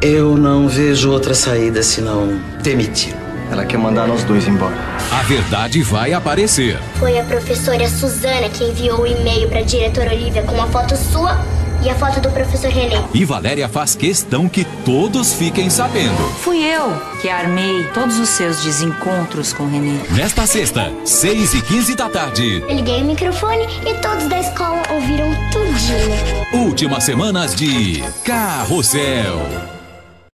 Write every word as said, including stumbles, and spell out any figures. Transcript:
Eu não vejo outra saída senão demiti-lo. Ela quer mandar nós dois embora. A verdade vai aparecer. Foi a professora Suzana que enviou o e-mail para a diretora Olivia com uma foto sua e a foto do professor René. E Valéria faz questão que todos fiquem sabendo. Fui eu que armei todos os seus desencontros com o René. Nesta sexta, seis e quinze da tarde. Eu liguei o microfone e todos da escola ouviram tudinho. Últimas semanas de Carrossel.